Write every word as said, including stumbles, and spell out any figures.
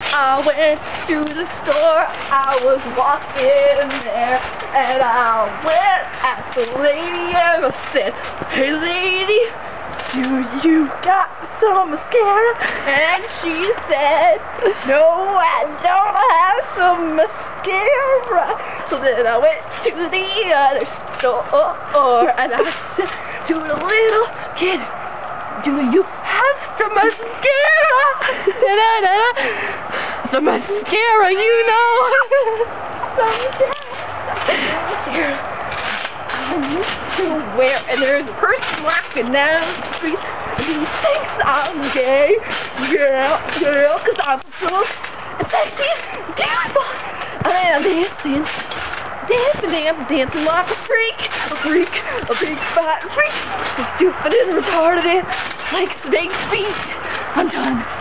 I went to the store, I was walking there, and I went at the lady and I said, "Hey lady, do you got some mascara?" And she said, "No, I don't have some mascara." So then I went to the other store and I said to the little kid, "Do you have some mascara?" Some mascara, you know. Some mascara. I used to wear, and there's a person walking down the street, and he thinks I'm gay. Yeah, yeah, because I'm so sexy, beautiful. And I'm dancing, dancing, dancing, dancing like a freak, a freak, a big fat freak, stupid and retarded, like snake feet. I'm done.